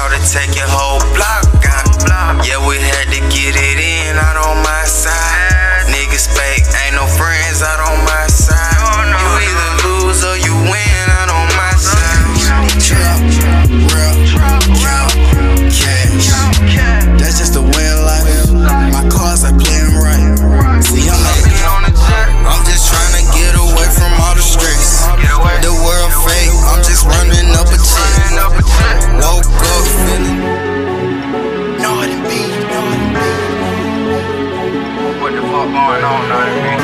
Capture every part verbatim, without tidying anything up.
shout to take your whole block out. Yeah, we had to get it in, out on my side. Niggas fake, ain't no friends out on my side. You either lose or you win out on my side. Trap, real, count, cash. That's just the way of life. My cars are playing right. See, I'm like, I'm just trying to get away from all the stress. The world fake, I'm just running up a check. Woke up feeling Naughty B, Naughty B. What the fuck going on, Naughty B?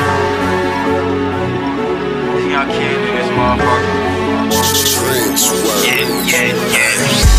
This young kid in this motherfucker. Yeah, yeah, yeah.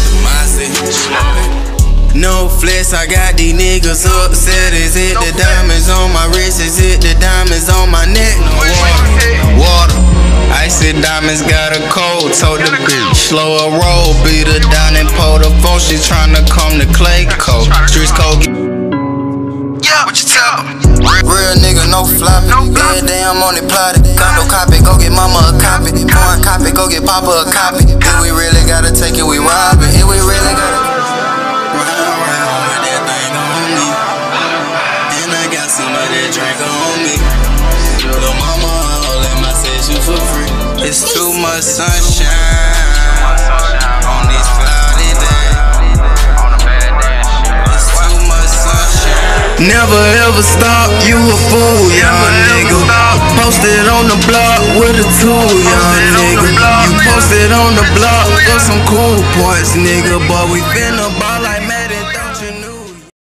No flex, I got these niggas upset. Is it the diamonds on my wrist? Is it the diamonds on my neck? Water, water. Icy diamonds got a cold. Told the bitch slow a roll. Beat her down and pull the phone. She tryna come to Clay Code. Streets cold. Yeah, what you tell them? Real nigga, no flopping. Bad damn on it plotted. Condo copy, go get mama a copy. Foreign copy, go get papa a copy. If we really gotta take it, we robbing. If we really gotta some of that drink on me. Lil' mama, I'll let my session for free. It's too much sunshine on these cloudy days. It's too much sunshine. Never ever stop, you a fool, young nigga. Posted on the block with a tool, young nigga. You posted on the block for some cool points, nigga. But we finna